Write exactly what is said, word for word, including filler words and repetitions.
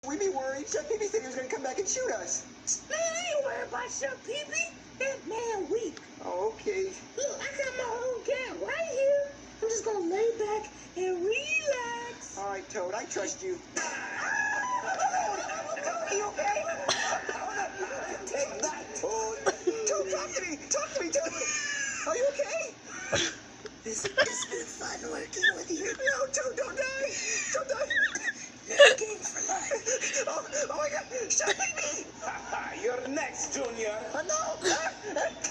We'd be worried. Chef Pee Pee said he was going to come back and shoot us. Man, I ain't worried about Chef Pee Pee. That man weak. Oh, okay. Look, I got my whole gang right here. I'm just gonna lay back and relax. All right, Toad, I trust you. Toad, are you okay? Take that, Toad. Toad, talk to me. Talk to me, Toad. Are you okay? It's, it's been fun working with you. No, Toad, don't die. Don't die. You're a gang for life. Oh, oh my God. Chef Pee Pee. You're next, Junior. Uh, no.